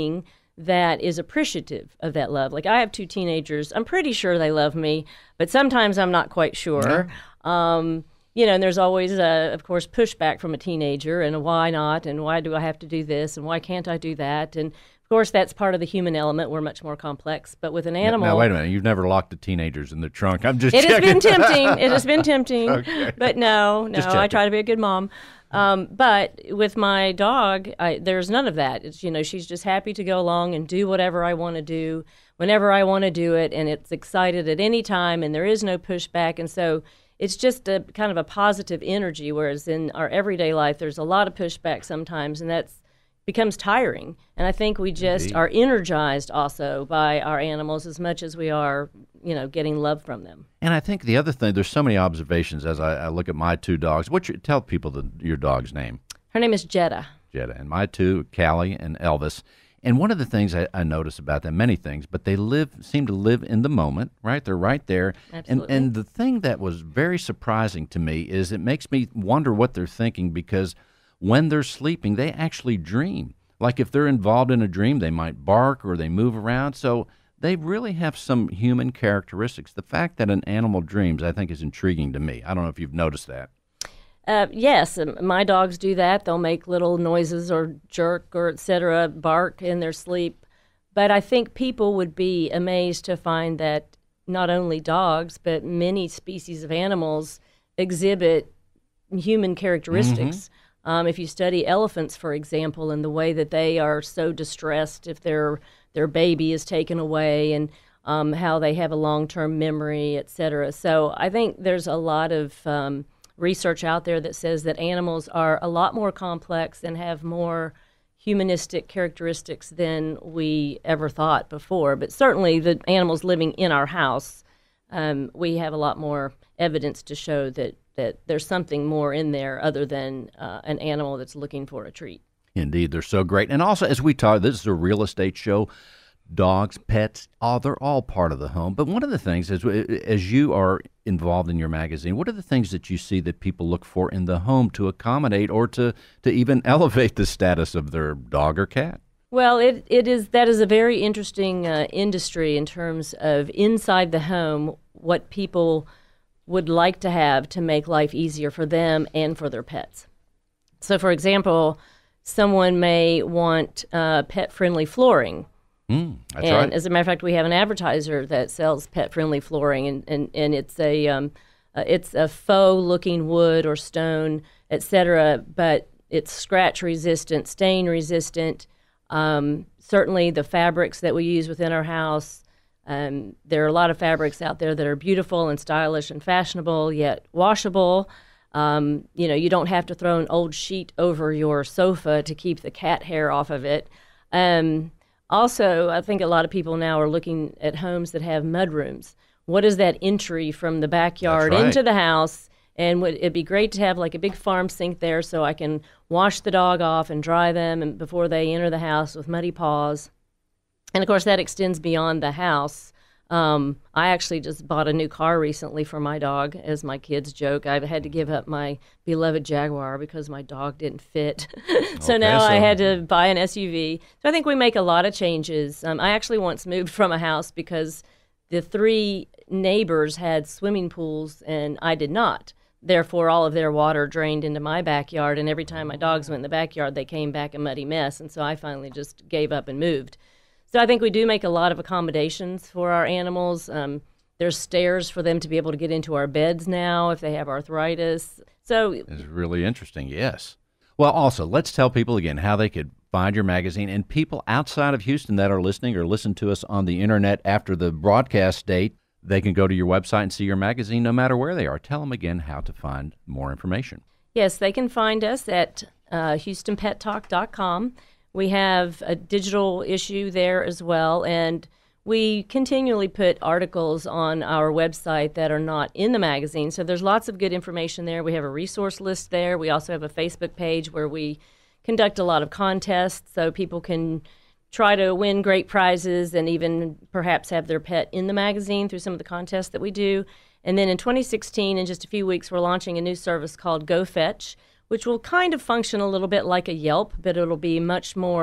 that is appreciative of that love. Like, I have two teenagers. I'm pretty sure they love me, but sometimes I'm not quite sure. Yeah. Um, you know, and there's always, uh, of course, pushback from a teenager, and a why not, and why do I have to do this, and why can't I do that? And, of course, that's part of the human element. We're much more complex. But with an animal... Now, wait a minute. You've never locked the teenagers in the trunk. I'm just It checking. has been tempting. It has been tempting. Okay. But no, no, I try to be a good mom. Um, but with my dog, I, there's none of that. It's, you know, she's just happy to go along and do whatever I want to do, whenever I want to do it, and it's excited at any time, and there is no pushback. And so it's just a kind of a positive energy, whereas in our everyday life, there's a lot of pushback sometimes, and that's becomes tiring. And I think we just Indeed. are energized also by our animals as much as we are, you know, getting love from them. And I think the other thing, there's so many observations as I, I look at my two dogs. What you, tell people the, your dog's name. Her name is Jetta. Jetta. And my two, Callie and Elvis. And one of the things I, I notice about them, many things, but they live seem to live in the moment, right? They're right there. Absolutely. And, and the thing that was very surprising to me is it makes me wonder what they're thinking, because when they're sleeping, they actually dream. Like if they're involved in a dream, they might bark or they move around. So they really have some human characteristics. The fact that an animal dreams, I think, is intriguing to me. I don't know if you've noticed that. Uh, yes, um, my dogs do that. They'll make little noises or jerk or et cetera, bark in their sleep. But I think people would be amazed to find that not only dogs, but many species of animals exhibit human characteristics. Mm-hmm. Um, if you study elephants, for example, and the way that they are so distressed if their their baby is taken away, and um, how they have a long-term memory, et cetera. So I think there's a lot of um, research out there that says that animals are a lot more complex and have more humanistic characteristics than we ever thought before. But certainly the animals living in our house, um, we have a lot more evidence to show that that there's something more in there other than uh, an animal that's looking for a treat. Indeed, they're so great. And also, as we talk, this is a real estate show. Dogs, pets, oh, they're all part of the home. But one of the things is, as you are involved in your magazine, what are the things that you see that people look for in the home to accommodate or to, to even elevate the status of their dog or cat? Well, it, it is that is a very interesting uh, industry in terms of inside the home, what people would like to have to make life easier for them and for their pets. So, for example, someone may want uh, pet-friendly flooring. Mm, that's and right. As a matter of fact, we have an advertiser that sells pet-friendly flooring, and, and, and it's a um, uh, it's a faux-looking wood or stone, et cetera, but it's scratch-resistant, stain-resistant. Um, certainly the fabrics that we use within our house, Um, there are a lot of fabrics out there that are beautiful and stylish and fashionable, yet washable. Um, you know, you don't have to throw an old sheet over your sofa to keep the cat hair off of it. Um, also, I think a lot of people now are looking at homes that have mudrooms. What is that entry from the backyard right. into the house? And would it'd be great to have like a big farm sink there so I can wash the dog off and dry them and before they enter the house with muddy paws. And, of course, that extends beyond the house. Um, I actually just bought a new car recently for my dog, as my kids joke. I had to give up my beloved Jaguar because my dog didn't fit. so okay, now so. I had to buy an S U V. So I think we make a lot of changes. Um, I actually once moved from a house because the three neighbors had swimming pools and I did not. Therefore, all of their water drained into my backyard, and every time my dogs went in the backyard, they came back a muddy mess. And so I finally just gave up and moved. So I think we do make a lot of accommodations for our animals. Um, there's stairs for them to be able to get into our beds now if they have arthritis. So it's really interesting, yes. Well, also, let's tell people again how they could find your magazine, and people outside of Houston that are listening or listen to us on the internet after the broadcast date, they can go to your website and see your magazine no matter where they are. Tell them again how to find more information. Yes, they can find us at uh, houston pet talk dot com. We have a digital issue there as well, and we continually put articles on our website that are not in the magazine. So there's lots of good information there. We have a resource list there. We also have a Facebook page where we conduct a lot of contests so people can try to win great prizes and even perhaps have their pet in the magazine through some of the contests that we do. And then in twenty sixteen, in just a few weeks, we're launching a new service called GoFetch, which will kind of function a little bit like a Yelp, but it'll be much more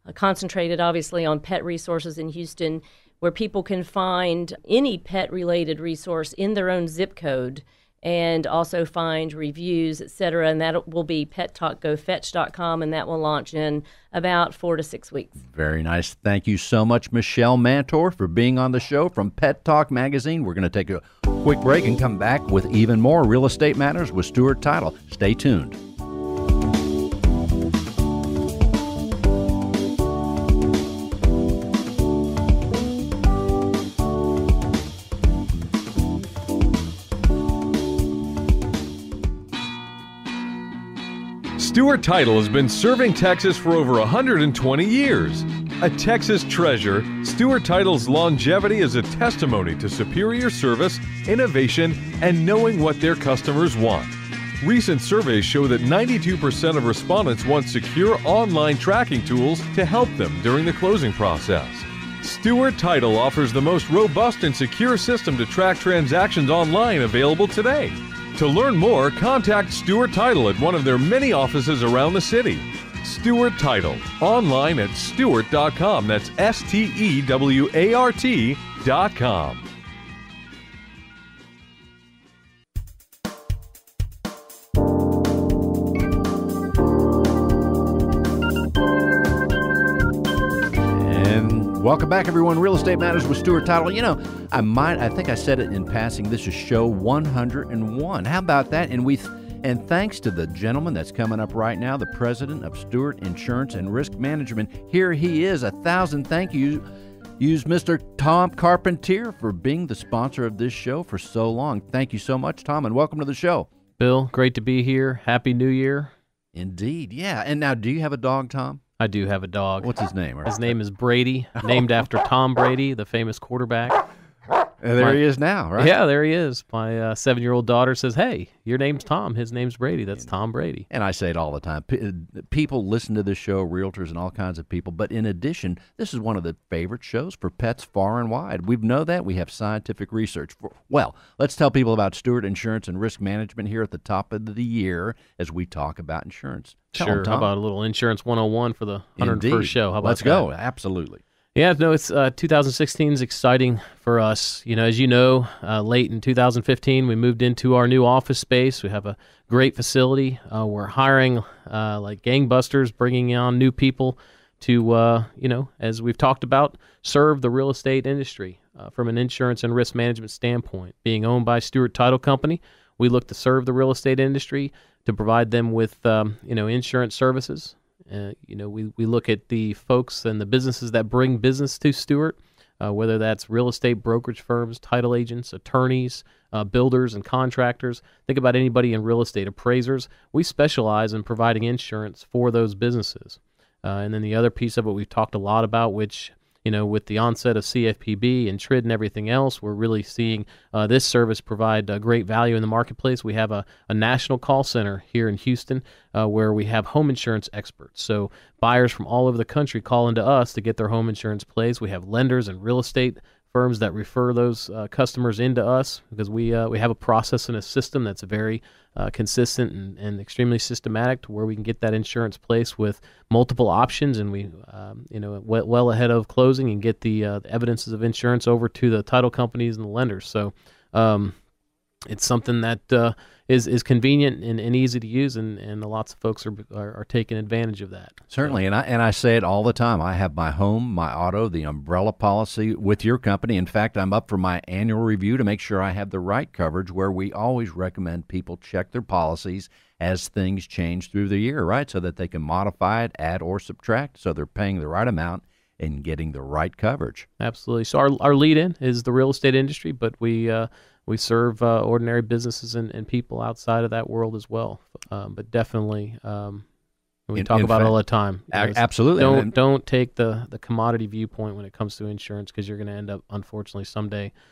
uh, concentrated obviously on pet resources in Houston, where people can find any pet-related resource in their own zip code and also find reviews, et cetera. And that will be pet talk go fetch dot com, and that will launch in about four to six weeks. Very nice. Thank you so much, Michelle Mantor, for being on the show from Pet Talk Magazine. We're going to take a quick break and come back with even more Real Estate Matters with Stewart Title. Stay tuned. Stewart Title has been serving Texas for over one hundred twenty years. A Texas treasure, Stewart Title's longevity is a testimony to superior service, innovation, and knowing what their customers want. Recent surveys show that ninety-two percent of respondents want secure online tracking tools to help them during the closing process. Stewart Title offers the most robust and secure system to track transactions online available today. To learn more, contact Stewart Title at one of their many offices around the city. Stewart Title, online at stewart dot com. That's S T E W A R T dot com. Welcome back, everyone. Real Estate Matters with Stewart Title. You know, I might, I think I said it in passing. This is show one hundred one. How about that? And we, and thanks to the gentleman that's coming up right now, the president of Stewart Insurance and Risk Management. Here he is. A thousand thank yous. Use Mister Tom Carpentier for being the sponsor of this show for so long. Thank you so much, Tom, and welcome to the show. Bill, great to be here. Happy New Year. Indeed, yeah. And now, do you have a dog, Tom? I do have a dog. What's his name? His name is Brady, named after Tom Brady, the famous quarterback. And there My, he is now, right? Yeah, there he is. My uh, seven-year-old daughter says, hey, your name's Tom. His name's Brady. That's Tom Brady. And I say it all the time. P- people listen to this show, realtors and all kinds of people. But in addition, this is one of the favorite shows for pets far and wide. We know that. We have scientific research. For, well, let's tell people about Stewart Insurance and Risk Management here at the top of the year as we talk about insurance. Tell sure. them, Tom. How about a little Insurance one oh one for the one hundred first Indeed. show? How about Let's that? go. Absolutely. Yeah, no, it's uh, two thousand sixteen is exciting for us. You know, as you know, uh, late in two thousand fifteen, we moved into our new office space. We have a great facility. Uh, we're hiring uh, like gangbusters, bringing on new people to, uh, you know, as we've talked about, serve the real estate industry uh, from an insurance and risk management standpoint. Being owned by Stewart Title Company, we look to serve the real estate industry to provide them with, um, you know, insurance services. Uh, you know, we, we look at the folks and the businesses that bring business to Stewart, uh, whether that's real estate brokerage firms, title agents, attorneys, uh, builders, and contractors. Think about anybody in real estate, appraisers. We specialize in providing insurance for those businesses. Uh, and then the other piece of it we've talked a lot about, which, you know, with the onset of C F P B and T R I D and everything else, we're really seeing uh, this service provide uh, great value in the marketplace. We have a, a national call center here in Houston uh, where we have home insurance experts. So buyers from all over the country call into us to get their home insurance placed. We have lenders and real estate firms that refer those uh, customers into us because we uh, we have a process and a system that's very uh, consistent and, and extremely systematic to where we can get that insurance placed with multiple options, and we um, you know well, well ahead of closing and get the, uh, the evidences of insurance over to the title companies and the lenders. So um, it's something that uh, is is convenient and, and easy to use, and, and lots of folks are, are are taking advantage of that. Certainly, and I and I say it all the time. I have my home, my auto, the umbrella policy with your company. In fact, I'm up for my annual review to make sure I have the right coverage, where we always recommend people check their policies as things change through the year, right? So that they can modify it, add or subtract, so they're paying the right amount and getting the right coverage. Absolutely. So our our lead in is the real estate industry, but we uh, we serve uh, ordinary businesses and, and people outside of that world as well. Um, but definitely, um, we in, talk in about fact, it all the time. You know, absolutely. Don't and, don't take the, the commodity viewpoint when it comes to insurance, because you're going to end up, unfortunately, someday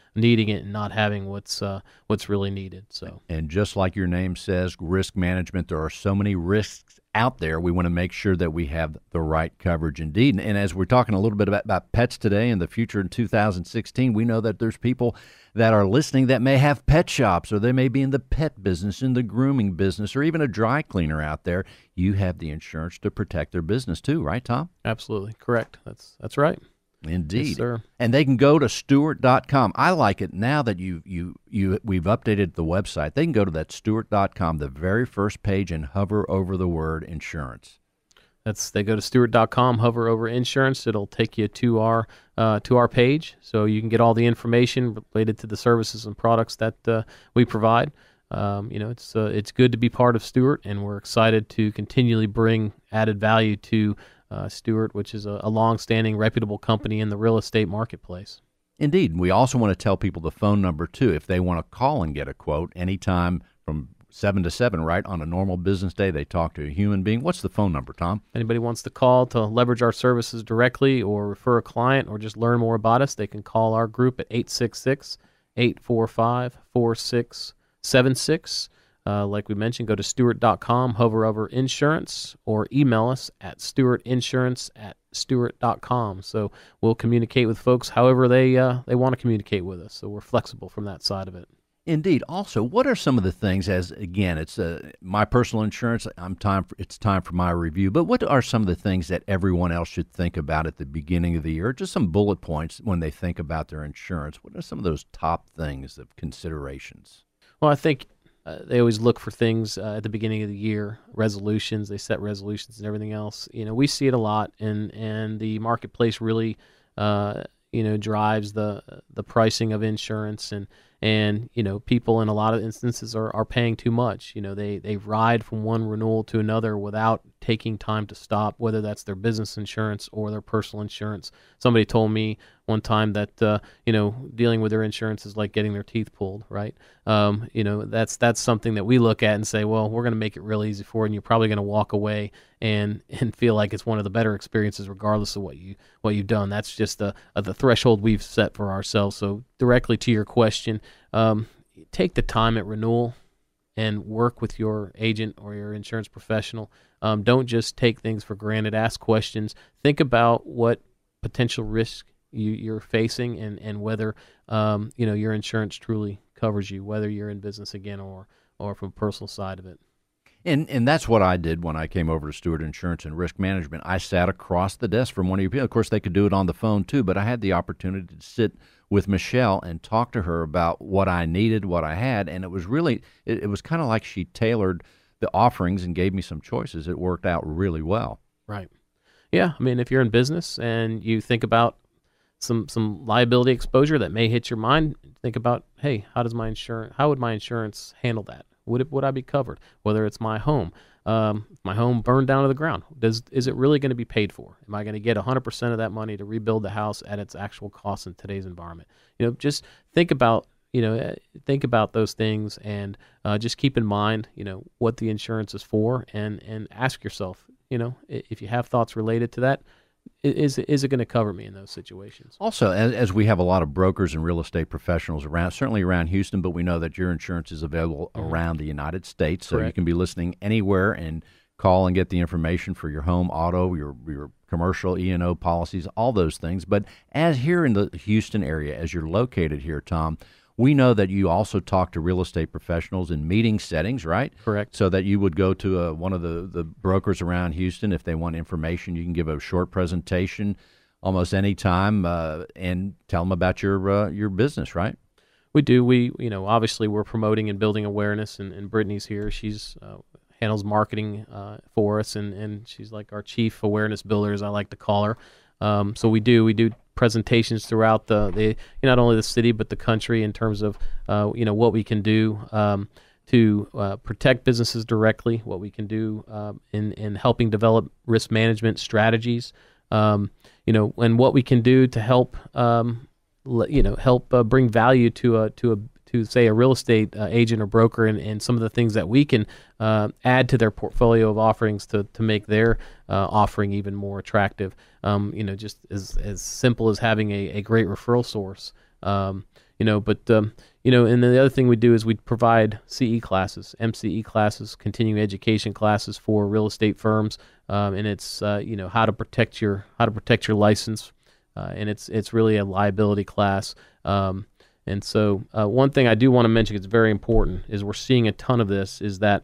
needing it and not having what's uh, what's really needed. So, and just like your name says, risk management, there are so many risks out there. We want to make sure that we have the right coverage indeed. And, and as we're talking a little bit about, about pets today and the future in two thousand sixteen, we know that there's people that are listening that may have pet shops, or they may be in the pet business, in the grooming business, or even a dry cleaner out there. You have the insurance to protect their business too, right, Tom? Absolutely correct. That's that's right. Indeed. Yes, sir. And they can go to Stewart dot com. I like it now that you you you we've updated the website. They can go to that Stewart dot com, the very first page, and hover over the word insurance. That's they go to Stewart dot com, hover over insurance. It'll take you to our uh, to our page, so you can get all the information related to the services and products that uh, we provide. Um, you know, it's uh, it's good to be part of Stewart, and we're excited to continually bring added value to Uh, Stewart, which is a, a long-standing, reputable company in the real estate marketplace. Indeed. We also want to tell people the phone number, too, if they want to call and get a quote anytime from seven to seven, right? On a normal business day, they talk to a human being. What's the phone number, Tom? Anybody wants to call to leverage our services directly or refer a client or just learn more about us, they can call our group at eight six six, eight four five, four six seven six. Uh, like we mentioned, go to Stewart dot com, hover over insurance, or email us at stewartinsurance at Stewart dot com. So we'll communicate with folks however they uh, they want to communicate with us. So we're flexible from that side of it. Indeed. Also, what are some of the things, as again, it's uh, my personal insurance, I'm time for, it's time for my review, but what are some of the things that everyone else should think about at the beginning of the year? Just some bullet points when they think about their insurance. What are some of those top things of considerations? Well, I think Uh, they always look for things uh, at the beginning of the year, resolutions. They set resolutions and everything else. You know, we see it a lot, and and the marketplace really, uh, you know, drives the the pricing of insurance, and and you know, people in a lot of instances are, are paying too much. You know, they they ride from one renewal to another without taking time to stop, whether that's their business insurance or their personal insurance. Somebody told me one time that uh, you know, dealing with their insurance is like getting their teeth pulled, right? Um, you know, that's that's something that we look at and say, well, we're going to make it real easy for you, and you're probably going to walk away and and feel like it's one of the better experiences, regardless of what you what you've done. That's just the uh, the threshold we've set for ourselves. So directly to your question, um, take the time at renewal and work with your agent or your insurance professional. Um, don't just take things for granted. Ask questions. Think about what potential risk you, you're facing, and and whether um, you know, your insurance truly covers you, whether you're in business again or or from a personal side of it. And and that's what I did when I came over to Stewart Insurance and Risk Management. I sat across the desk from one of your people. Of course, they could do it on the phone too, but I had the opportunity to sit with Michelle and talk to her about what I needed, what I had, and it was really, it, it was kind of like she tailored the offerings and gave me some choices. It worked out really well. Right. Yeah. I mean, if you're in business and you think about some some liability exposure that may hit your mind, think about, hey, how does my insurance, how would my insurance handle that? Would it, would I be covered? Whether it's my home, um, if my home burned down to the ground, does is it really going to be paid for? Am I going to get one hundred percent of that money to rebuild the house at its actual cost in today's environment? You know, just think about, you know, think about those things, and uh, just keep in mind, you know, what the insurance is for, and and ask yourself, you know, if you have thoughts related to that, is is it going to cover me in those situations? Also, as, as we have a lot of brokers and real estate professionals around, certainly around Houston, but we know that your insurance is available mm-hmm. around the United States, so Correct. You can be listening anywhere and call and get the information for your home, auto, your your commercial E and O policies, all those things. But as here in the Houston area, as you're located here, Tom, we know that you also talk to real estate professionals in meeting settings, right? Correct. So that you would go to a, one of the, the brokers around Houston. If they want information, you can give a short presentation almost any time uh, and tell them about your uh, your business, right? We do. We, you know, obviously we're promoting and building awareness, and, and Brittany's here. She's uh, handles marketing uh, for us, and, and she's like our chief awareness builder, as I like to call her. Um, so we do we do presentations throughout the, the not only the city but the country in terms of uh, you know, what we can do um, to uh, protect businesses directly, what we can do um, in in helping develop risk management strategies, um, you know, and what we can do to help um, you know help uh, bring value to a to a to say a real estate uh, agent or broker, and, and some of the things that we can uh, add to their portfolio of offerings to to make their uh, offering even more attractive. Um, you know, just as as simple as having a, a great referral source. Um, you know, but um, you know, and then the other thing we do is we provide C E classes, M C E classes, continuing education classes for real estate firms, um, and it's uh, you know how to protect your how to protect your license, uh, and it's it's really a liability class. Um, and so uh, one thing I do want to mention, it's very important, is we're seeing a ton of this. Is that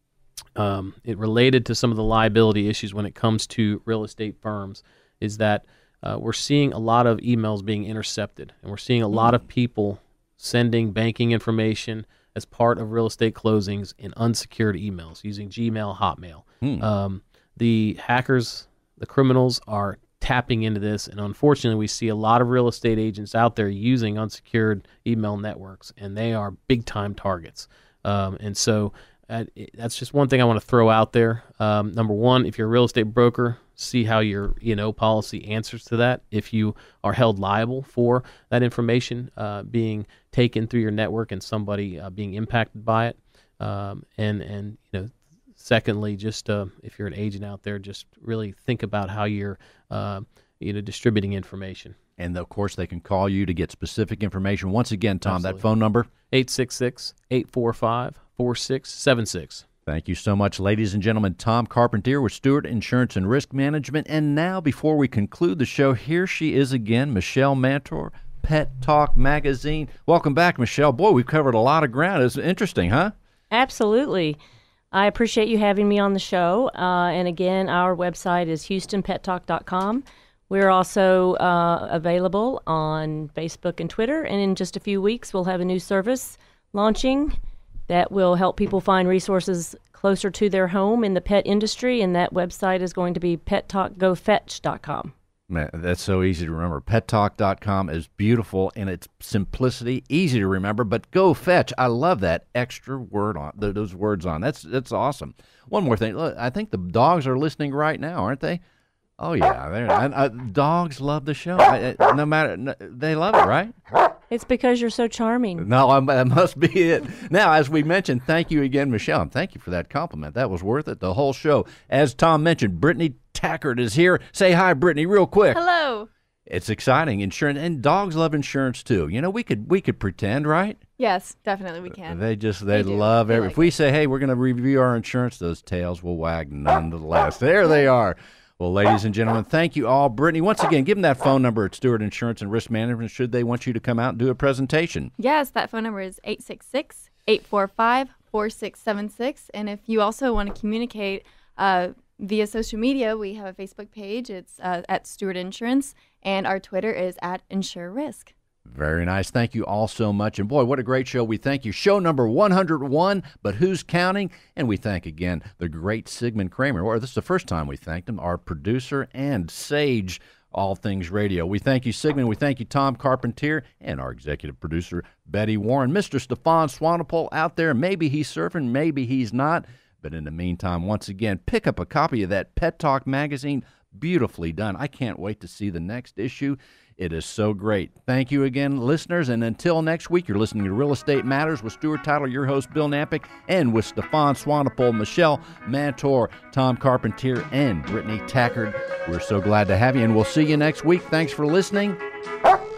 um, it related to some of the liability issues when it comes to real estate firms? Is that uh, we're seeing a lot of emails being intercepted, and we're seeing a lot of people sending banking information as part of real estate closings in unsecured emails using Gmail, Hotmail. Hmm. Um, the hackers, the criminals are tapping into this, and unfortunately we see a lot of real estate agents out there using unsecured email networks, and they are big-time targets. Um, and so uh, that's just one thing I want to throw out there. Um, number one, if you're a real estate broker, see how your E and O policy answers to that. If you are held liable for that information uh, being taken through your network and somebody uh, being impacted by it, um, and and you know, secondly, just uh, if you're an agent out there, just really think about how you're uh, you know distributing information. And of course, they can call you to get specific information. Once again, Tom, Absolutely. that phone number eight six six, eight four five, four six seven six. Thank you so much, ladies and gentlemen. Tom Carpentier with Stewart Insurance and Risk Management. And now, before we conclude the show, here she is again, Michelle Mantor, Pet Talk Magazine. Welcome back, Michelle. Boy, we've covered a lot of ground. It's interesting, huh? Absolutely. I appreciate you having me on the show. Uh, and again, our website is houston pet talk dot com. We're also uh, available on Facebook and Twitter. And in just a few weeks, we'll have a new service launching that will help people find resources closer to their home in the pet industry, and that website is going to be pet talk go fetch dot com. Man, that's so easy to remember. pet talk dot com is beautiful in its simplicity, easy to remember, but go fetch. I love that extra word on those words on. That's that's awesome. One more thing. Look, I think the dogs are listening right now, aren't they? Oh yeah, they're, I, I, dogs love the show. I, I, no matter, no, they love it, right? It's because you're so charming. No, I'm, that must be it. Now, as we mentioned, thank you again, Michelle, and thank you for that compliment. That was worth it, the whole show. As Tom mentioned, Brittany Tackert is here. Say hi, Brittany, real quick. Hello. It's exciting. Insurance, and dogs love insurance too. You know, we could we could pretend, right? Yes, definitely we can. They just they, They do. love They every. like if we it. say, hey, we're going to review our insurance, those tails will wag nonetheless. There they are. Well, ladies and gentlemen, thank you all. Brittany, once again, give them that phone number at Stewart Insurance and Risk Management should they want you to come out and do a presentation. Yes, that phone number is eight six six, eight four five, four six seven six. And if you also want to communicate uh, via social media, we have a Facebook page. It's uh, at Stewart Insurance, and our Twitter is at Insure Risk. Very nice. Thank you all so much. And boy, what a great show. We thank you. Show number one hundred one, but who's counting? And we thank again the great Sigmund Kramer. Or this is the first time we thanked him, our producer and sage, all things radio. We thank you, Sigmund. We thank you, Tom Carpentier, and our executive producer, Betty Warren. Mister Stefan Swanepoel out there. Maybe he's surfing, maybe he's not. But in the meantime, once again, pick up a copy of that Pet Talk magazine. Beautifully done. I can't wait to see the next issue. It is so great. Thank you again, listeners. And until next week, you're listening to Real Estate Matters with Stewart Title, your host, Bill Nampick, and with Stefan Swanepoel, Michelle Mantor, Tom Carpentier, and Brittany Tackert. We're so glad to have you, and we'll see you next week. Thanks for listening.